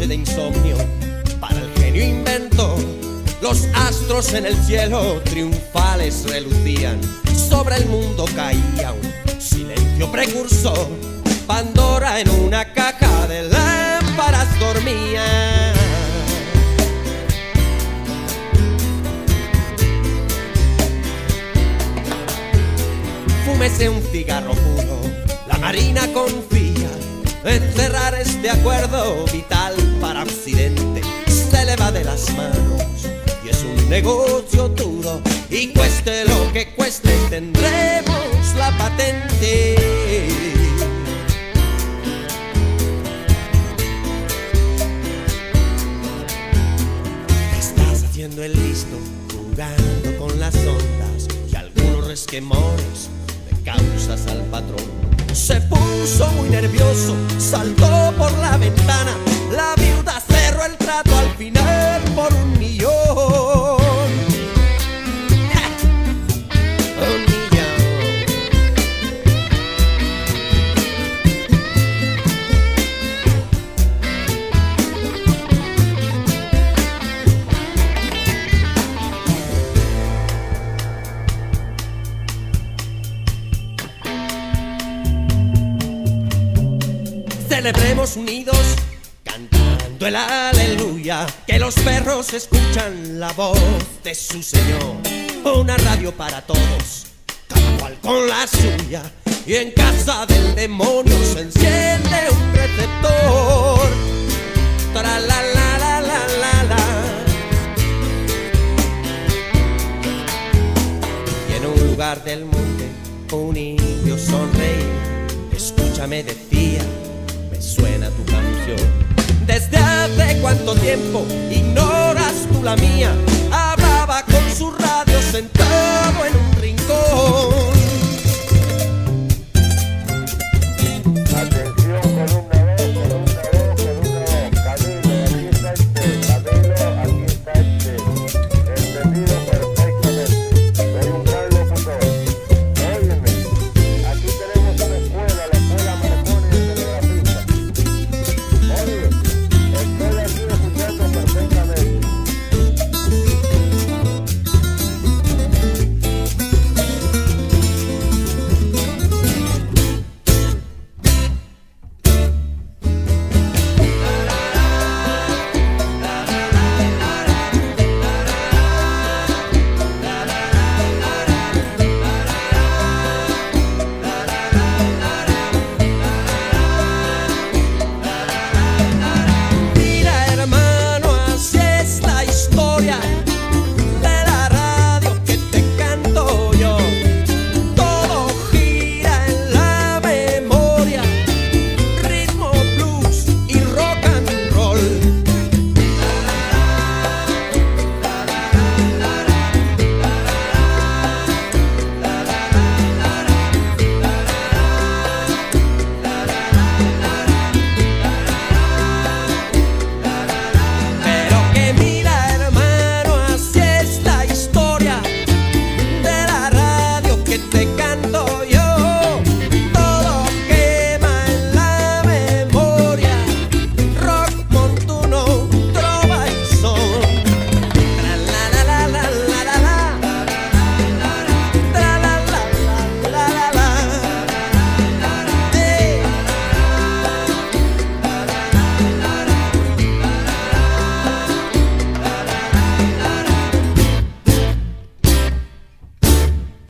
noche de insomnio para el genio inventor. Los astros en el cielo triunfales relucían, sobre el mundo caía un silencio precursor. Pandora en una caja de lámparas dormía. Fúmese un cigarro puro, la marina confía en cerrar este acuerdo vital para Occidente. Se le va de las manos y es un negocio duro, y cueste lo que cueste tendremos la patente. Estás haciendo el listo, jugando con las ondas y algunos resquemores le causas al patrón. Se puso muy nervioso, saltó por la ventana, la viuda cerró el trato al final por 1 millón. ¡1 millón! Celebremos unidos, cantando el aleluya, que los perros escuchan la voz de su Señor. Una radio para todos, cada cual con la suya, y en casa del demonio se enciende un receptor. Tra la la la la la la. Y en un lugar del monte un indio sonreía. Escúchame, decía, me suena tu canción. ¿Desde hace cuánto tiempo ignoras tú la mía? Hablaba con su radio sentado en